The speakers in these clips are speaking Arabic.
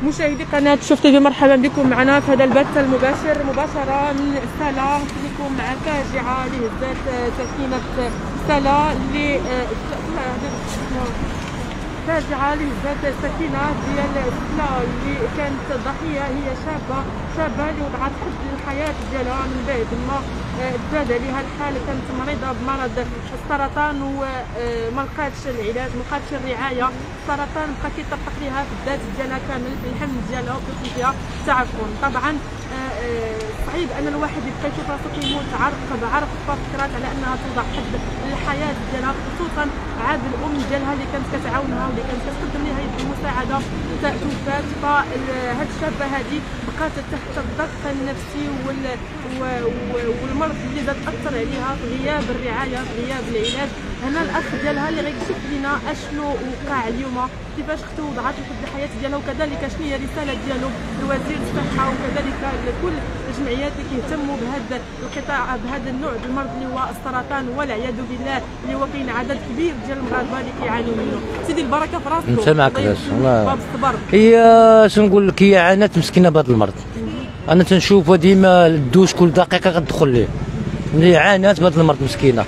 مشاهدي قناة شوف تيفي، مرحبا بكم معنا في هذا البث المباشر مباشرة من سلا. لكم مع فاجعة اللي هزات سكينة سلا اللي فاجعة اللي هزات سكينة ديال سلا اللي كانت ضحية. هي شابة اللي وضعت حد للحياة ديالها من بعد ما تفادى لها الحال. كانت مريضة بمرض السرطان وما لقاتش العلاج، ما لقاتش الرعاية. السرطان بقى كيطبق ليها في الذات ديالها كامل، في الحمل ديالها وكيكون فيها تعفن. طبعا صعيب ان الواحد يبقى يشوف راسو كيموت عرق بعرق فكرات على انها توضع حد للحياة ديالها، خصوصا عاد الام ديالها اللي كانت كتعاونها واللي كانت كتقدم لها يد المساعدة توفات. فهاد الشابة هذه بقات تحت الضغط النفسي والمرض اللي زاد اثر عليها في غياب الرعايه، في غياب العلاج. هنا الاخ ديالها اللي غيكشف لنا اشنو وقع اليوم، كيفاش اختو وضعت لحد الحياه ديالها، وكذلك شنو هي الرساله ديالو لوزير الصحه وكذلك لكل الجمعيات اللي كيهتموا بهذا القطاع، بهذا النوع ديال المرض اللي هو السرطان والعياذ بالله، اللي هو كاين عدد كبير ديال المغاربه اللي كيعانيو منه. سيدي البركه في راسك. نسمعك باش باب الصبر. هي شنقول لك، هي عانت مسكينه بهذا المرض. انا تنشوفها ديما الدوش كل دقيقه كتدخل ليه، اللي عانات بهذا المرض مسكينه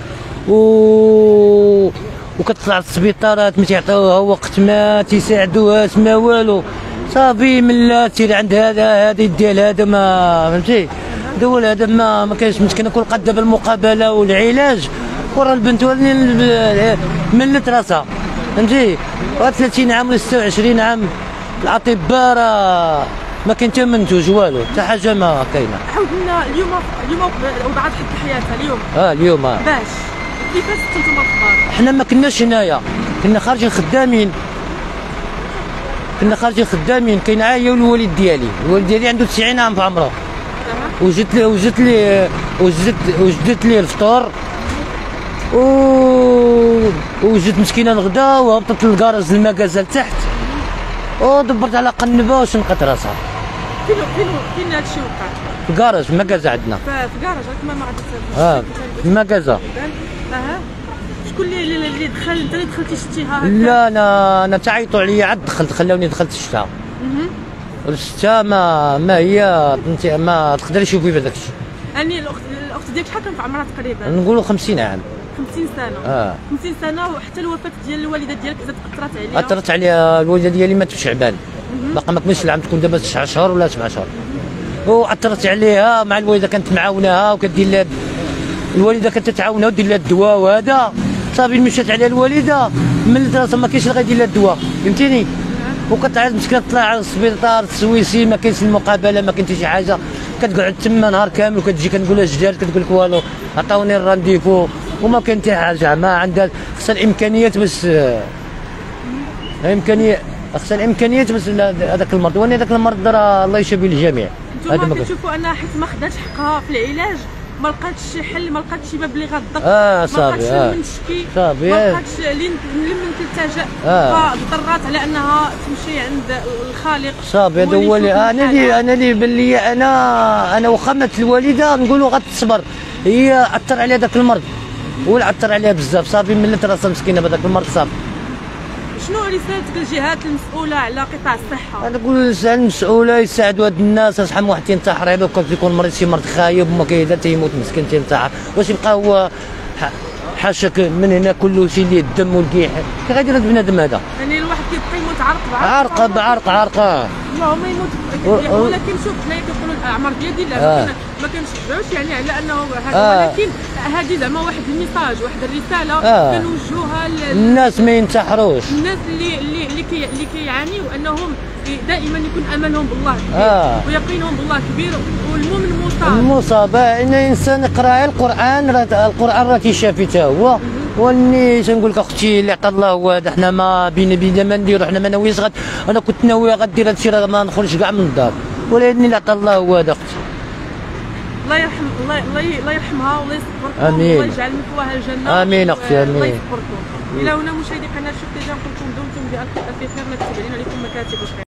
وكتطلع للسبيطارات ما تيعطيوها وقت، ما تيساعدوهاش ما والو. صافي ملات تير عند هذا ديال هذا، ما فهمتي دول هذا ما كاينش مسكينه. كل قد دابا المقابله والعلاج ورا البنت ملت راسها، فهمتي. 30 عام ولا 26 عام الاطباء راه ما كاين حتى منتوج والو، حتى حاجه ما كاينه. حاول لنا اليوم وضعت حد حياتها اليوم. اليوم باش كيفاش نتوما الخبار؟ حنا ما كناش هنايا، كنا خارجين خدامين، كاين عايا والوالد ديالي عنده 90 عام في عمره. وجدت لي الفطور وجدت مسكينه الغدا، وهبطت للكراج المكازه لتحت ودبرت على قنبه وشنقت راسها. فين هادشي وقع؟ في الكراج المكازه عندنا. في الكراج كما ما عرفتش. في المكازه. شكون اللي دخل؟ انت اللي دخلتي شتيها هكا؟ لا انا تعيطوا عليا عاد دخلت، خلاوني دخلت شفتها. شفتها ما هي ما تقدريش تشوفي بهذاك الشيء. يعني الاخت ديالك شحال كان في عمرها تقريبا؟ نقولوا 50 عام. 50 سنه. 50 سنه. وحتى الوفاه ديال الوالده ديالك اثرت عليها؟ اثرت عليها. الوالده ديالي ماتت في شعبان، باقا ما كملش العام، تكون دابا 9 شهور ولا 7 شهور. واثرت عليها مع الوالده، كانت معاوناها وكدير لها، الوالده كانت تعاونها ودير لها الدواء وهذا. صافي مشات عليها الوالده ملت راسها، ما كاينش اللي غيدير لها الدواء، فهمتيني. وكتعيط مسكينه، تطلع على السبيطار السويسي ما كاينش المقابله، ما كاين حتى شي حاجه. كتقعد تما نهار كامل وكتجي كنقول لها جدار، كتقول لك والو، عطاوني الرانديفو وما كاين حتى حاجه. ما عندها خصها الامكانيات باش باش هذاك المرض. وانا هذاك المرض راه الله يشافي للجميع. انتم كتشوفوا انها حيت ما خداتش حقها في العلاج، ما لقاتش شي حل، ما لقاتش شي باب اللي غضب، صافي. ما لقاتش من تشكي، ما لقاتش لمن تلتجا، فاضطرات على انها تمشي عند الخالق. صافي هذا هو اللي انا اللي بان لي. انا واخا مات الوالده نقولوا غتصبر، هي اثر عليها ذاك المرض، هو اللي اثر عليها بزاف. صافي ملت راسها مسكينه بهذاك المرض. صافي شنو رسالتك للجهات المسؤوله على قطاع الصحه؟ انا نقول للجهات المسؤوله يساعدوا هاد الناس. شحال من واحد تينتحر، هذا كيكون مريض شي مرض خايب وما كاين تيموت مسكين تينتحر. واش يبقى هو حاشاك من هنا كل شيء اللي الدم والكيح كي غادي هذا بنادم هذا؟ يعني الواحد كيبقى يموت عرق بعرق. اللهم يموت. ولكن شوف حنايا كنقولوا الاعمار ديالنا ما كنشجعوش يعني على انه هذا، ولكن هذه زعما واحد الميساج، واحد الرساله كنوجهوها الناس ما ينتحروش، الناس اللي كيعانيوا انهم دائما يكون املهم بالله كبير ويقينهم بالله كبير، والمؤمن مصاب. ان الانسان يقرا القران راه تيشافي حتى هو. واني تنقول لك اختي اللي عطا الله هو هذا، حنا ما بينا ما نديرو، حنا ما ناويينش. انا كنت ناويه غدير هذا الشيء راه ما نخرجش كاع من الدار، ولكن اللي عطا الله هو هذا اختي. الله يرحمها والله يصبركم. امين. الله يجعل مثواها الجنه. امين اختي. امين. الله يصبركم. الى هنا مشاهدي قناه شوف تيفي، نقول لكم دمتم بألف خير، نكتب علينا لكم مكاتب.